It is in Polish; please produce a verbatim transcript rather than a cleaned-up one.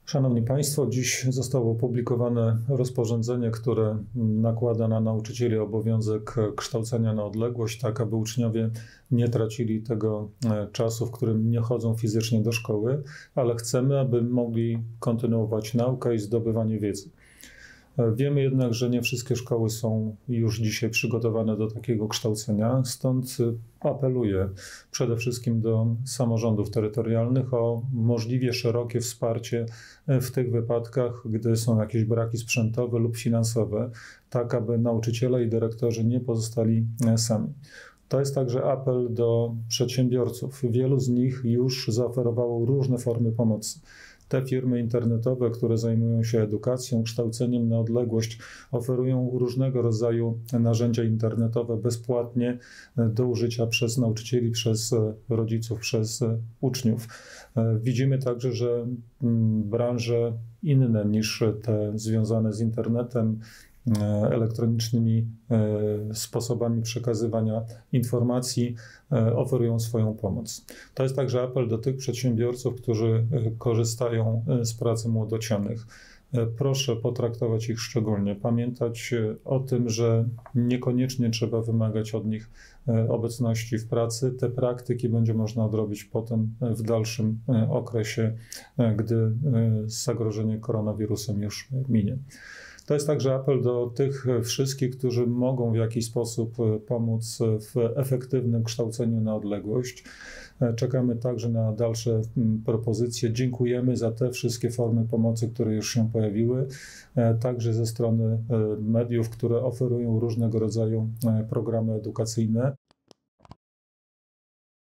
Szanowni Państwo, dziś zostało opublikowane rozporządzenie, które nakłada na nauczycieli obowiązek kształcenia na odległość, tak aby uczniowie nie tracili tego czasu, w którym nie chodzą fizycznie do szkoły, ale chcemy, aby mogli kontynuować naukę i zdobywanie wiedzy. Wiemy jednak, że nie wszystkie szkoły są już dzisiaj przygotowane do takiego kształcenia, stąd apeluję przede wszystkim do samorządów terytorialnych o możliwie szerokie wsparcie w tych wypadkach, gdy są jakieś braki sprzętowe lub finansowe, tak aby nauczyciele i dyrektorzy nie pozostali sami. To jest także apel do przedsiębiorców. Wielu z nich już zaoferowało różne formy pomocy. Te firmy internetowe, które zajmują się edukacją, kształceniem na odległość, oferują różnego rodzaju narzędzia internetowe bezpłatnie do użycia przez nauczycieli, przez rodziców, przez uczniów. Widzimy także, że branże inne niż te związane z internetem, elektronicznymi sposobami przekazywania informacji oferują swoją pomoc. To jest także apel do tych przedsiębiorców, którzy korzystają z pracy młodocianych. Proszę potraktować ich szczególnie, pamiętać o tym, że niekoniecznie trzeba wymagać od nich obecności w pracy. Te praktyki będzie można odrobić potem w dalszym okresie, gdy zagrożenie koronawirusem już minie. To jest także apel do tych wszystkich, którzy mogą w jakiś sposób pomóc w efektywnym kształceniu na odległość. Czekamy także na dalsze propozycje. Dziękujemy za te wszystkie formy pomocy, które już się pojawiły, także ze strony mediów, które oferują różnego rodzaju programy edukacyjne.